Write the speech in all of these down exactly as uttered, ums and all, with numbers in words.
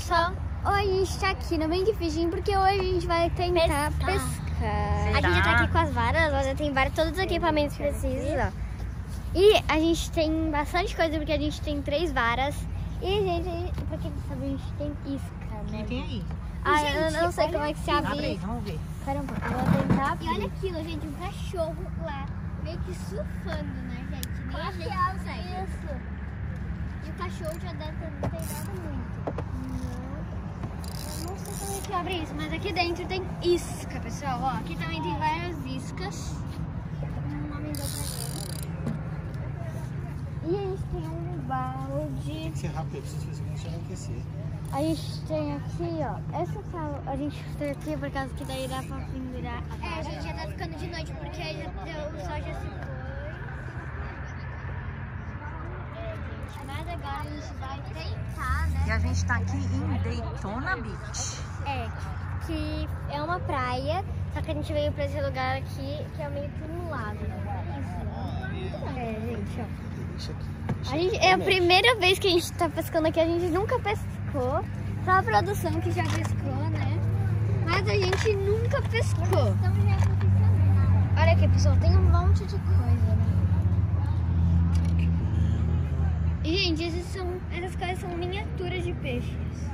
pessoal, hoje a gente tá aqui no Bank Fishing porque hoje a gente vai tentar pescar. pescar. A gente tá aqui com as varas, olha, tem vários, todos os equipamentos precisos, ó. E a gente tem bastante coisa porque a gente tem três varas. E, gente, pra quem não sabe, a gente tem isca, né? Quem tem aí? Ah, gente, eu não sei como é que se abre. Abre aí, vamos ver. Caramba, eu vou tentar abrir. E olha aquilo, gente, um cachorro lá, meio que surfando, né, gente? Nem a gente consegue. Isso. E o cachorro já deve ter treinado muito. Não. Eu não sei como é que abre isso, mas aqui dentro tem isca, pessoal. Ó, aqui também tem várias iscas. O nome do E a gente tem um balde. Tem que ser rápido, eu preciso fazer isso não aquecer. A gente tem aqui, ó, essa sala, a gente tem aqui por causa que daí dá pra pendurar. É, a gente já tá ficando de noite porque já deu, o sol já se foi. É, gente, mas agora a gente vai tentar, né? E a gente tá aqui em Daytona Beach. É, que é uma praia, só que a gente veio pra esse lugar aqui, que é meio que um lago. É, gente, ó. Deixa aqui. Deixa A gente, é a primeira vez que a gente tá pescando aqui, a gente nunca pescou. Só a produção que já pescou, né? Mas a gente nunca pescou. Então já é profissional. Olha aqui, pessoal, tem um monte de coisa, né? E, gente, esses são, essas coisas são miniaturas de peixes.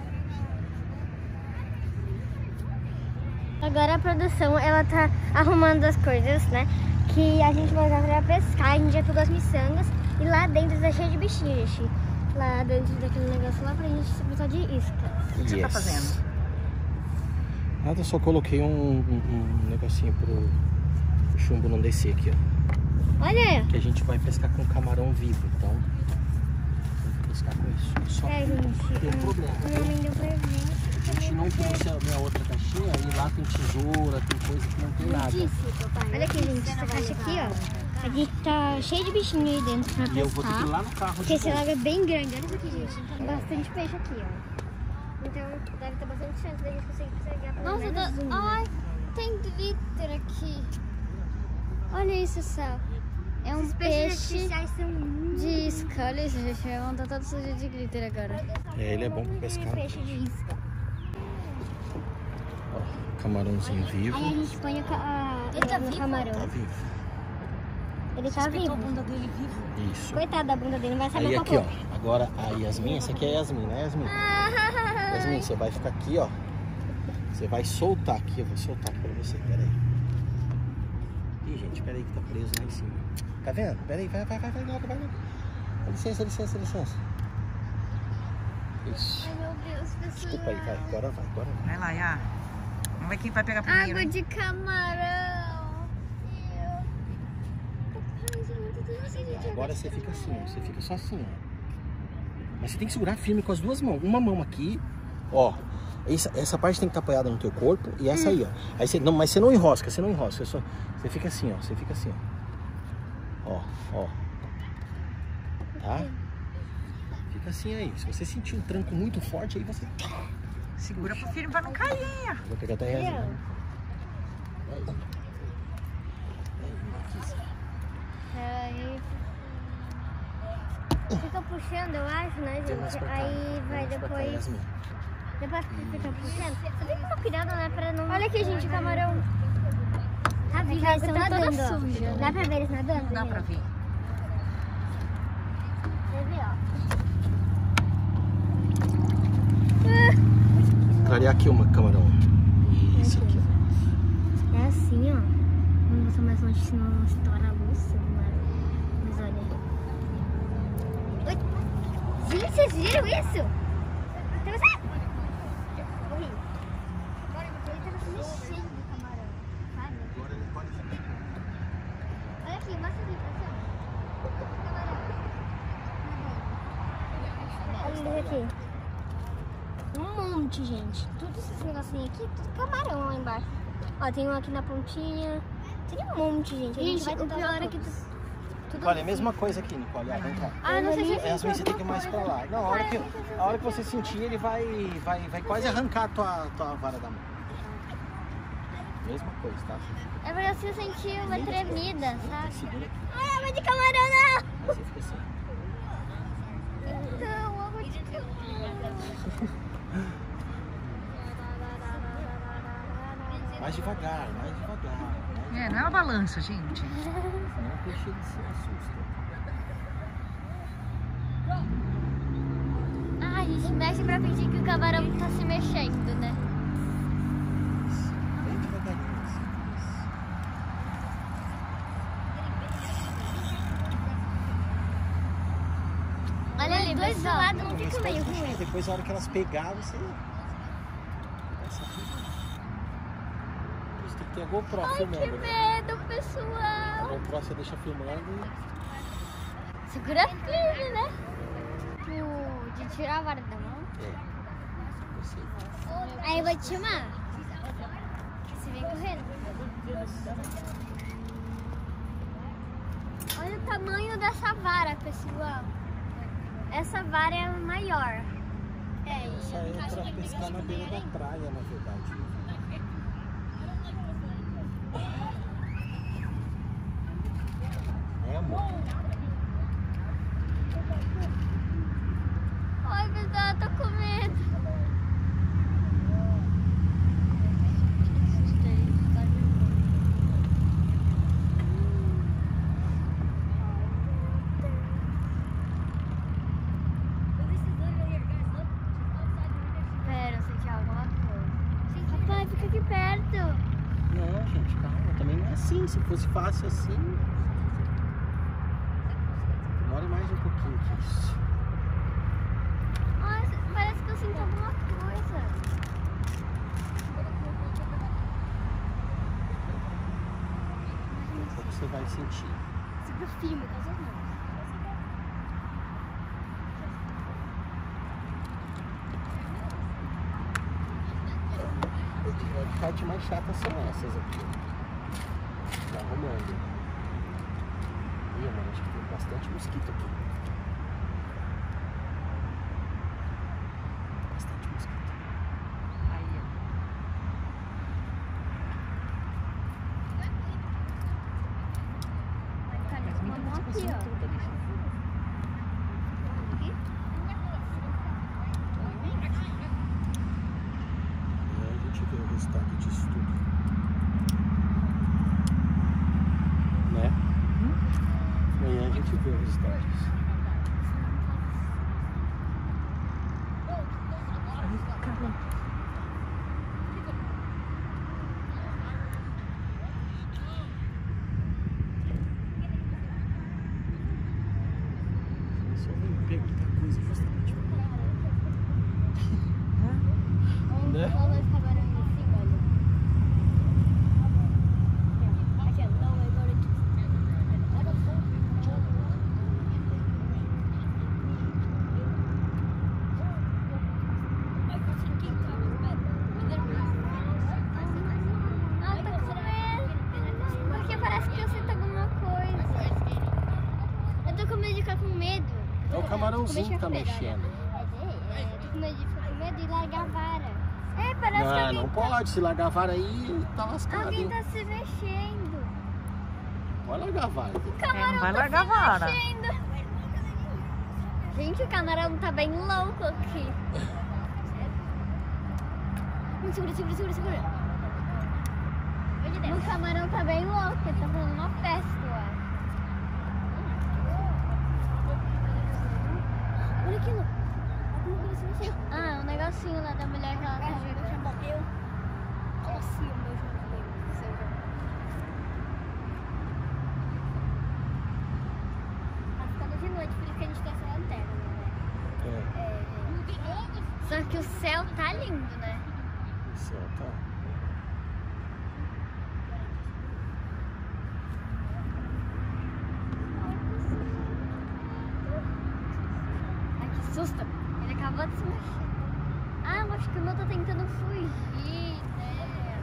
Agora a produção, ela tá arrumando as coisas, né? Que a gente vai usar pra pescar. A gente já pegou as miçangas e lá dentro tá cheio de bichinhos, gente. Lá dentro daquele negócio lá pra gente precisar de isca. O que você tá fazendo? Nada, eu só coloquei um, um, um negocinho pro, pro chumbo não descer aqui, ó. Olha! Que a gente vai pescar com camarão vivo, então tem que pescar com isso. Só É, que gente, tem um problema. não me deu pra ver. A gente não trouxe a minha outra caixinha e lá tem tesoura, tem coisa que não tem nada. Olha aqui, gente, essa caixa aqui, ó. A gente tá cheio de bichinho aí dentro pra E eu vou ter que ir pescar. lá no carro de Porque esse volta. lago é bem grande. Olha isso aqui, gente. Tem bastante peixe aqui, ó. Então deve ter bastante chance da gente conseguir pegar pelo Nossa, menos tá- um. ai, tem glitter aqui. Olha isso, Sal. É um Os peixes peixe artificiais são muito de isca. Olha isso, gente. Vai montar todo sujo de glitter agora. É, ele é bom pra pescar. peixe de isca. Ó, camarãozinho vivo. Aí a gente põe o, ca a, Ele tá no vivo? camarão. Tá vivo. Ele tá Espetou a vivo. bunda dele vivo. Isso. Coitado da bunda dele, não vai saber Aí o aqui, ó. cocô. Agora a Yasmin, essa aqui é a Yasmin, né, Yasmin? Yasmin, você vai ficar aqui, ó. Você vai soltar aqui, eu vou soltar aqui pra você, peraí. Ih, gente, peraí que tá preso lá em cima. Tá vendo? Peraí, vai, vai, vai, vai logo, vai logo. Dá licença, licença, licença. Isso. Ai, meu Deus, pessoal. Desculpa aí, vai, agora vai, agora vai. Vai lá, Iá. Vamos ver quem vai pegar primeiro. Água hein? de camarão. Agora você fica assim, ó. Você fica só assim, ó. Mas você tem que segurar firme com as duas mãos. Uma mão aqui, ó. Essa, essa parte tem que estar apoiada no teu corpo e essa aí, ó. Aí você, não, mas você não enrosca, você não enrosca. Você, só, você fica assim, ó. Você fica assim, ó. Ó, ó. Tá? Fica assim aí. Se você sentir um tranco muito forte, aí você... Segura pro filho pra não cair, hein, Iá. Vou pegar até a Yasmin. Aí fica puxando, eu acho, né, gente? Aí vai depois. Depois que fica puxando. Você tem que tomar cuidado, né? Pra não. Olha aqui, gente, o camarão. Tá vivo, eles estão nadando. Ó. Dá pra ver eles nadando? Não dá gente? pra ver. Você vê, ó. Clarear aqui uma camarão. Isso aqui, ó. É assim, ó. Vamos botar mais longe, senão não estoura a luz. Mas olha aí. Oi. Gente, vocês viram isso? Tem você? Oi. Agora ele tava se mexendo no camarão, sabe? Olha aqui, mostra aqui pra você. Olha ele aqui. Um monte, gente. Tudo esses negocinhos aqui, tudo camarão lá embaixo. Ó, tem um aqui na pontinha. Tem um monte, gente. A gente, Gente, vai o tentar pior usar é que todos. Tudo Olha, a mesma coisa aqui, Nicole. Ah, vem cá. Ah, não sei se É, Yasmin, você tem que ir mais pra lá. Não, a hora que, a hora que você sentir, ele vai, vai, vai quase arrancar a tua, tua vara da mão. Mesma coisa, tá? é pra você sentir uma tremida, sabe? Segura aqui. Ai, água de camarão, não! Aí você fica assim. Não, água de camarão. Mais devagar, mais devagar. Mais É, não é uma balança, gente. Senão o peixe ele se assusta. Ah, a gente mexe pra fingir que o camarão tá se mexendo, né? Isso, bem devagarinho assim. Olha ali, dois do lado não Mas fica pode meio deixar, ruim. depois, a hora que elas pegarem, você. Essa aqui. Isso tem que ter a GoPro Ai, que filmando, né? medo, A pessoal. GoPro você deixa filmando e. Segura firme, né? Tipo, de tirar a vara da mão. É. Você. Aí eu vou te chamar. Você vem correndo. Olha o tamanho dessa vara, pessoal. Essa vara é maior. É isso. Isso aí é pra pescar na beira da praia, na verdade. É, amor? Ai, pessoal, eu tô com medo. Espera, eu senti alguma coisa. Papai, fica aqui perto. Não, gente, calma. Também não é assim. Se fosse fácil assim. Demora mais um pouquinho que isso. Ai, parece que eu sinto alguma coisa. Então você vai sentir. Segura firme com as suas mãos. A parte mais chata são essas aqui. Tá arrumando. Ih, mano, acho que tem bastante mosquito aqui. Bastante mosquito. Aí, Vai ficar mas com me uma dá mão uma aqui, discussão ó. toda, deixa eu ver. Aqui? E aí a gente vê o resultado disso tudo. Né? Amanhã a gente vê o resultado disso. Aí, caramba. Eu só vim perguntar coisa justamente pra Né? Olha os camarões assim, olha. Aqui, ó. Não, agora aqui. Ah, tô com medo. Porque parece que eu sinto alguma coisa. Eu tô com medo de ficar com medo. É o camarãozinho que tá Com medo, mexendo. olha. É, eu tô com medo de ficar com medo e largar a vara. É, parece que Não, alguém não pode. Se largar a vara aí, tá lascado. Alguém hein? tá se mexendo. Pode largar a vara. O É, camarão não vai tá largar a se vara. mexendo. Gente, o camarão tá bem louco aqui. Hum, Segura, segura, segura, segura. O camarão tá bem louco, ele tá fazendo uma festa, eu acho. Olha aquilo. Alguma coisa se mexeu. Ah, um negocinho lá da mulher que ela tá jogando. Já morreu. Nossa, o meu já morreu. Tá ficando de noite, por isso que a gente tem essa lanterna, né? É, É. Só que o céu tá lindo, né? o céu tá. Ai, que susto! Ele acabou de se mexer. Ah, eu acho que o meu tá tentando fugir, né?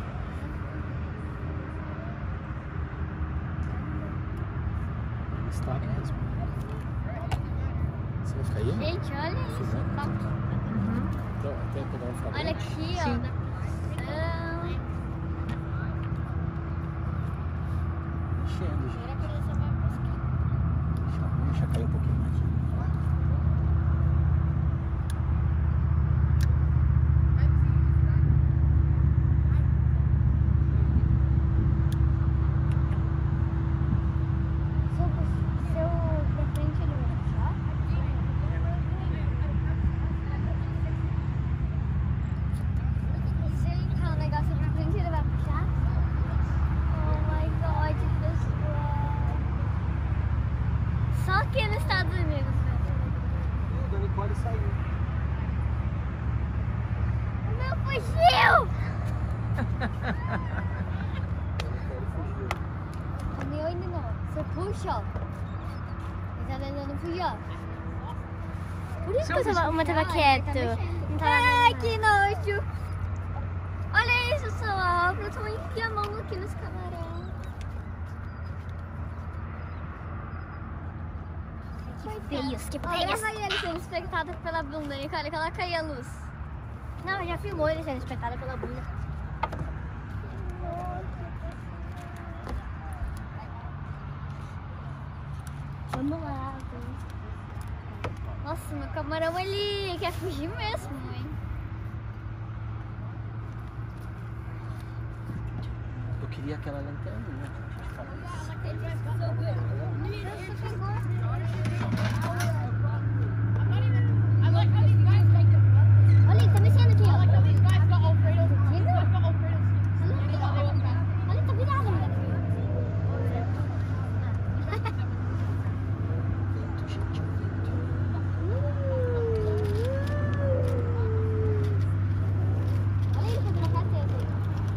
Ele está mesmo. Você vai ficar aí? amor? Gente, olha isso. Filmando? Tá- Então, até pegar um fragmento. Olha aqui, ó. Sim. Da construção. Mexendo, gente. Deixa, deixa cair um pouquinho mais. bicho, ó. Ele tá tentando fugir, ó. Por isso que eu tava, uma tava Ah, ele tá quieto. mexendo. Não tava Ai, vendo que nojo. Olha isso, só. Eu tô enfiando a mão aqui nos camarão. nada. Feios, que Olha feios. ele sendo espectado pela bunda. E olha que ela caiu a luz. Não, já filmou ele sendo espetado pela bunda. Vamos lá. Nossa, meu camarão, ele quer fugir mesmo, hein? Eu queria aquela lanterna, né? A gente fala isso. Olha, ele tá mexendo aqui, ó. Olha, tá virado, mano. Vento, gente, vento. Olha ele fazendo a caceta aí.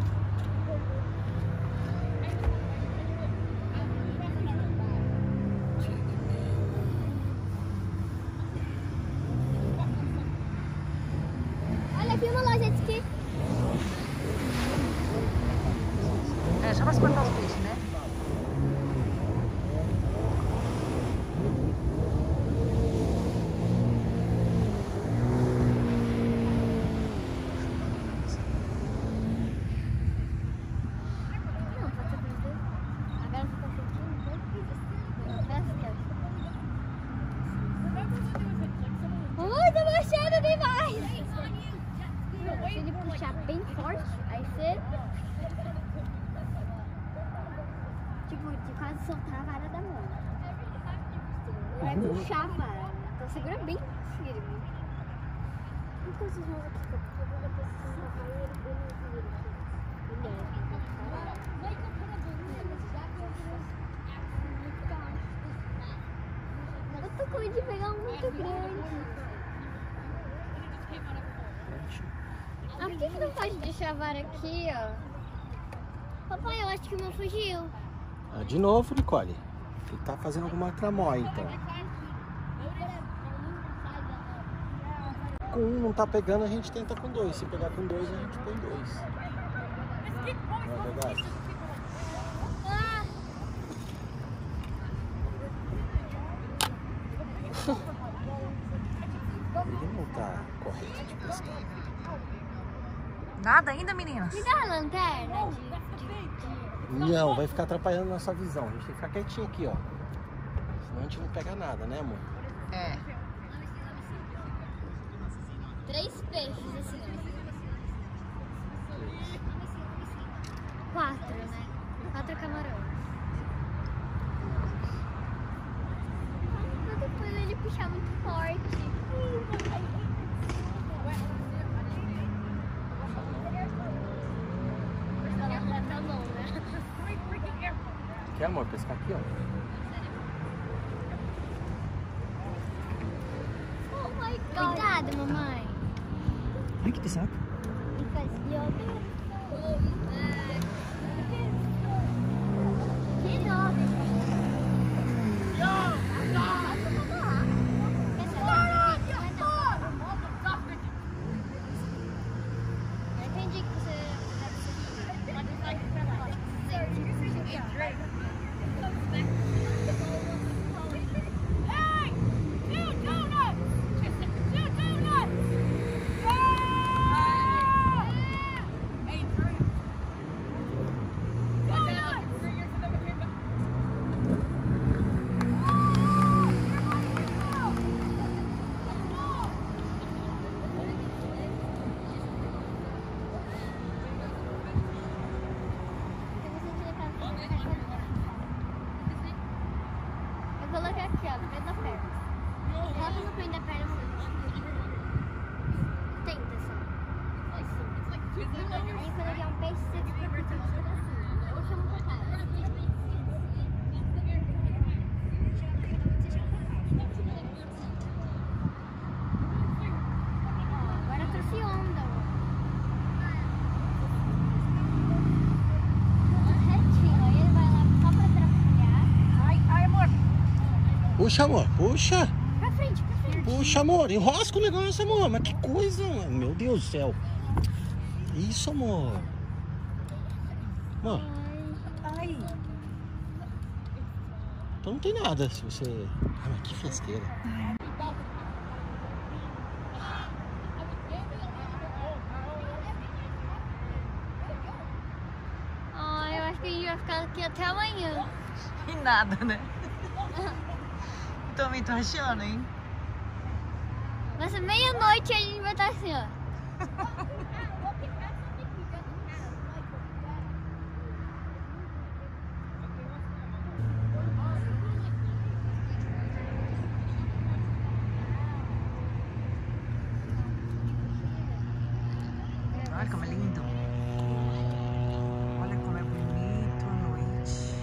Olha, filma lá, jet ski. É, só pra espantar os peixes, né? Não, pode ser pra agora você tá sentindo? Ui, tá baixando demais! Se ele puxar bem forte, aí você... Tipo, de quase soltar a vara da mão. Vai puxar a vara. Então segura bem firme. E com essas mãos aqui, porque depois você não vai ele não vira. Eu tô com medo de pegar um muito grande. Ah, por que que não pode deixar a vara aqui, ó? Papai, eu acho que o meu fugiu. Ah, de novo, Nicole. Ele tá fazendo alguma tramóia, então. Com um não tá pegando, a gente tenta com dois. Se pegar com dois, a gente põe dois. Não é verdade? Ah! Ele não tá correto de pescar. Nada ainda, meninas? Me dá a lanterna de, de, de... Não, vai ficar atrapalhando a nossa visão. A gente tem que ficar quietinho aqui, ó. Senão a gente não pega nada, né, amor? É. Três peixes, assim, ó. Quatro, né? Quatro camarões. Mas depois ele puxar muito forte. Tá bom, né? Quer, amor, pescar aqui, ó? Oh my God. Cuidado, mamãe. Ai, que pesado. Because yoga. Que novo. Eu entendi que você eu coloquei aqui, ó, no meio da perna. Coloca no meio da perna, tenta só. Aí quando ele é um peixe, você fica com assim. Eu chamo pra cá. Agora eu trouxe onda, ó. Retinho, aí ele vai lá só pra atrapalhar. Ai, ai, amor. Puxa, amor, puxa. Pra frente, pra frente. Puxa, amor, enrosca o negócio, amor. Mas que coisa, meu Deus do céu. Isso, amor. Amor. Ai. Então não tem nada se você... Ah, mas que festeira. Ai, eu acho que a gente vai ficar aqui até amanhã. E nada, né? Também tô achando, hein? Vai ser meia-noite e a gente vai estar assim, ó. Olha como é lindo. Olha como é bonito a noite.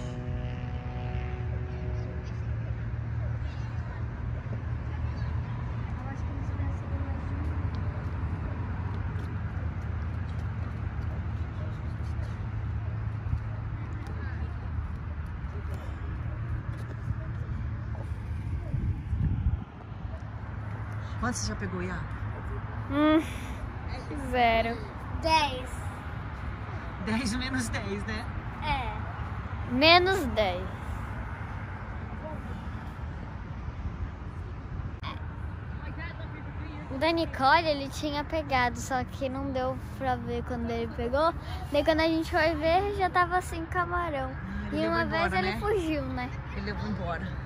Quanto você já pegou, Iá? Hum, zero. Dez. dez menos dez, né? É. Menos dez. O da Nicole, ele tinha pegado, só que não deu pra ver quando ele pegou. Daí quando a gente foi ver, já tava sem camarão. Ele E uma levou vez embora, ele né? fugiu, né? Ele levou embora.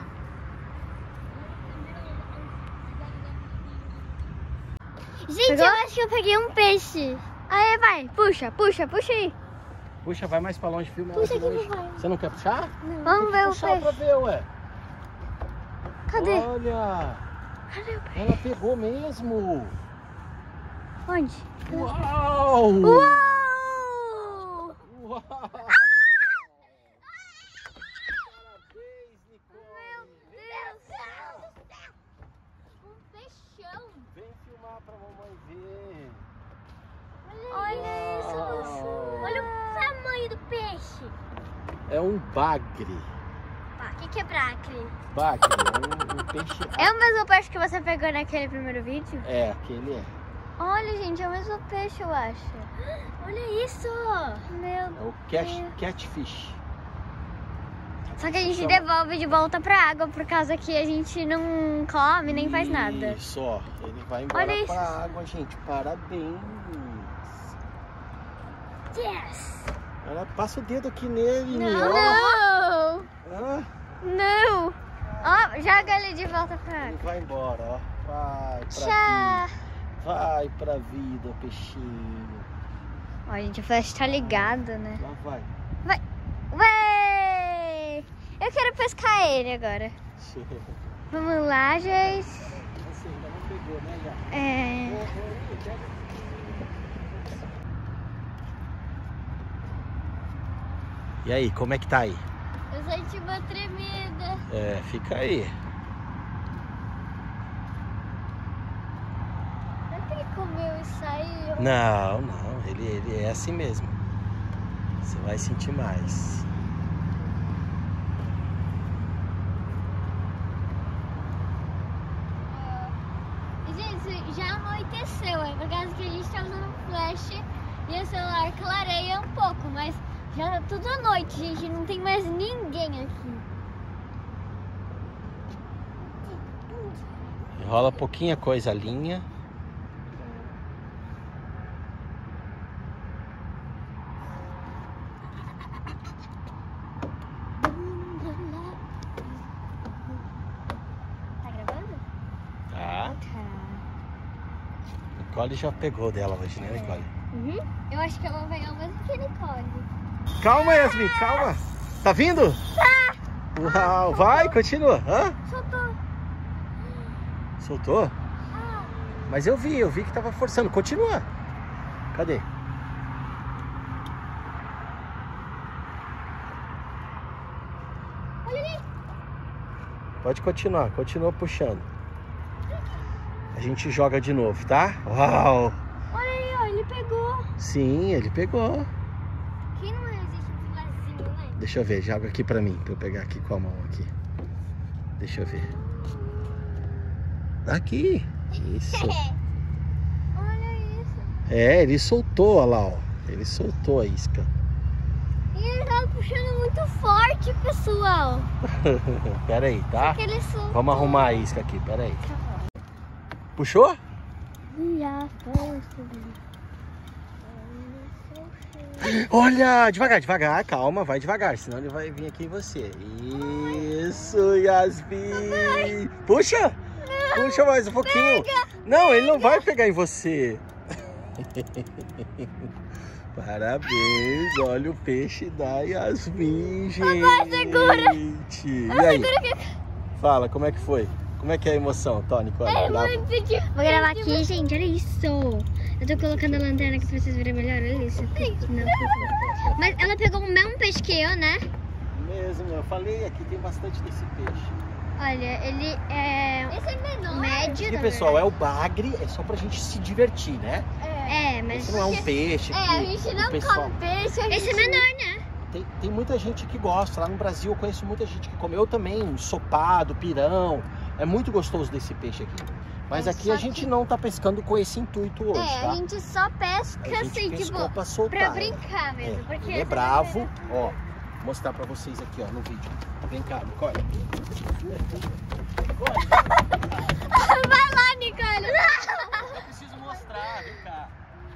Gente, Pegou? eu acho que eu peguei um peixe. Aí, vai, puxa, puxa, puxa aí. Puxa, vai mais pra longe, filma. Puxa mais aqui, longe. vai. Você não quer puxar? Vamos ver o Puxar pra peixe. ver, ué. Cadê? Olha, Cadê o peixe? ela pegou mesmo. Onde? Uau! Uau! Uau! Um peixão. Vem filmar pra mamãe ver. Olha isso, Uau. Lucio. Olha o tamanho do peixe. É um bagre. O que, que é bracre? Bagre, é um, um peixe. É o mesmo peixe que você pegou naquele primeiro vídeo? É, aquele é. Olha, gente, é o mesmo peixe, eu acho. Olha isso! Meu É o cat, Deus. catfish. Só que a gente Chama- devolve de volta pra água por causa que a gente não come nem faz nada. Isso, ó. Ele vai embora Olha pra isso. água, gente. Parabéns. Yes! Ela passa o dedo aqui nele, Não! ó. Não! Ah, Não! Ó, joga ele de volta pra ele água. vai embora, ó. Vai pra Tchau! vida. Vai pra vida, peixinho. Ó, gente, a flash tá ligada, né? Lá vai. Vai! Vai! Eu quero pescar ele agora. Vamos lá, gente. Você ainda não pegou, né, já? É... E aí, como é que tá aí? Eu senti uma tremida. É, fica aí. Será que ele comeu e saiu? Não, não, ele, ele é assim mesmo. Você vai sentir mais. Gente, já anoiteceu, é por causa que a gente tá usando flash e o celular clareia um pouco, mas já tá tudo à noite, gente, não tem mais ninguém aqui. Enrola pouquinha coisa a linha. Tá gravando? Tá. Tá. Nicole já pegou dela hoje, né, Nicole? Uhum. Eu acho que eu vou pegar o mesmo que a Nicole. Calma, Yasmin, calma. Tá vindo? Tá. Uau, vai, continua. Hã? Soltou. Soltou? Ah, Mas eu vi, eu vi que tava forçando. Continua. Cadê? olha ali. Pode continuar, continua puxando. A gente joga de novo, tá? Uau! Olha aí, ó, ele pegou. Sim, ele pegou. Quem não resiste um filezinho, né? Deixa eu ver, joga aqui pra mim, pra eu pegar aqui com a mão aqui. Deixa eu ver. Aqui. Isso. Olha isso. É, ele soltou, olha lá, ó. Ele soltou a isca. E ele tava puxando muito forte, pessoal. Pera aí, tá? Que ele soltou. Vamos arrumar a isca aqui, pera aí. Puxou? Já foi. Olha, devagar, devagar, calma, vai devagar, senão ele vai vir aqui em você. Isso, Yasmin. Puxa! Puxa mais um pouquinho. Não, ele não vai pegar em você. Parabéns, olha o peixe da Yasmin, gente. Papai, segura. E aí? Fala, como é que foi? Como é que é a emoção, Tony? É muito difícil. Vou gravar aqui, gente, olha isso. Eu tô colocando a lanterna aqui pra vocês verem melhor, olha isso. Não, mas ela pegou o mesmo peixe que eu, né? Mesmo, eu falei, aqui tem bastante desse peixe. Olha, ele é... Esse é menor. médio, E na pessoal, é verdade. o bagre, é só pra gente se divertir, né? É, mas... Esse não é um peixe. É, que a gente não o pessoal... come peixe. A Esse gente... é menor, né? Tem, tem muita gente que gosta. Lá no Brasil eu conheço muita gente que come. Eu também, ensopado, pirão. É muito gostoso desse peixe aqui. Mas É, aqui só a gente que- não tá pescando com esse intuito hoje, É, tá? a gente só pesca A gente assim, pescou tipo, pra soltar. pra brincar mesmo. É, Porque ele é essa bravo, ó. Vou mostrar pra vocês aqui, ó, no vídeo. Vem cá, Nicole. Vai lá, Nicole. Eu preciso mostrar, vem cá.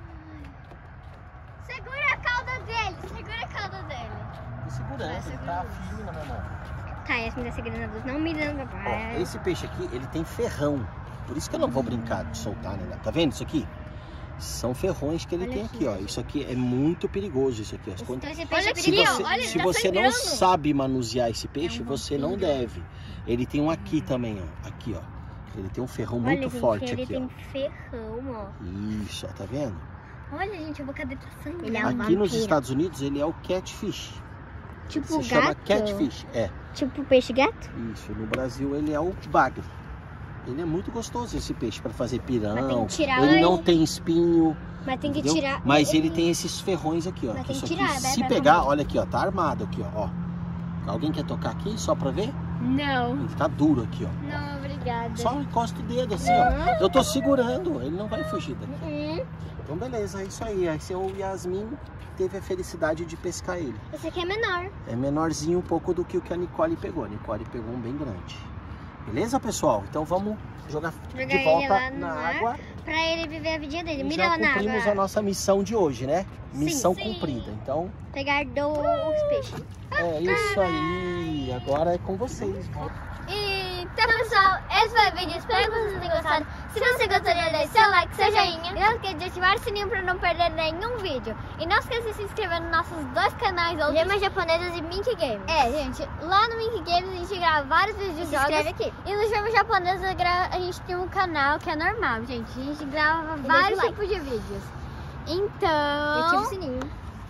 Segura a cauda dele, segura a cauda dele. Tô segurando, ele tá firme na minha mão. Tá, Yasmin tá segurando a luz, não mirando, Ó, papai. esse peixe aqui, ele tem ferrão. Por isso que eu não vou brincar de soltar, né? Tá vendo isso aqui? São ferrões que ele Olha tem aqui. aqui, ó. Isso aqui é muito perigoso, isso aqui. Ó. Quando- Então esse peixe é Se perigoso. você, olha, se ele tá você não sangrando. sabe manusear esse peixe, É um você não vampiro. deve. Ele tem um aqui também, ó. Aqui, ó. Ele tem um ferrão muito Olha, gente, forte ele aqui, tem ó. ferrão, ó. Isso, ó, tá vendo? Olha, gente, a boca dele tá sangrando. Ele é um Aqui nos vampiro. Estados Unidos ele é o catfish. Tipo Se chama gato? catfish, é. Tipo peixe gato? Isso, no Brasil ele é o bagre. Ele é muito gostoso esse peixe para fazer Mas tem pirão. que tirar Ele ele. não tem espinho. Mas tem que entendeu? tirar... Mas ele tem esses ferrões aqui, ó. Mas que tem que isso tirar, aqui, né, se pra pegar, comer. olha aqui, ó, tá armado aqui, ó, ó. Alguém quer tocar aqui só pra ver? Não. Ele tá duro aqui, ó. Não, obrigada. Só encosta o dedo assim, ó. Eu tô segurando, ele não vai fugir daqui. Hum, Então beleza, é isso aí. Esse é o Yasmin, teve a felicidade de pescar ele. esse aqui é menor. É menorzinho um pouco do que o que a Nicole pegou. A Nicole pegou um bem grande. Beleza, pessoal? Então vamos jogar, Jogar de ele volta lá no na mar. água. Pra ele viver a vidinha dele. E Mira já lá na cumprimos água. a nossa missão de hoje, né? Missão sim. cumprida. Então, Pegar dois peixes. é isso aí. Agora é com vocês. Então, pessoal, esse foi o vídeo. Espero que vocês tenham gostado. Se você gostou, deixe seu like, seu joinha. E não esqueça de ativar o sininho pra não perder nenhum vídeo. E não esqueça de se inscrever nos nossos dois canais, Gemas Japonesas e Mink Games. É, gente, lá no Mink Games a gente grava vários vídeos de Se jogos. inscreve aqui. E no Gemas Japonesas gra- a gente tem um canal que é normal, gente. A gente grava vários like. tipos de vídeos. E ativa o Então, sininho.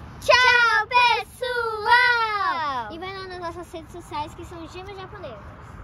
tchau, pessoal! E vai lá nas nossas redes sociais que são Gemas Japonesas.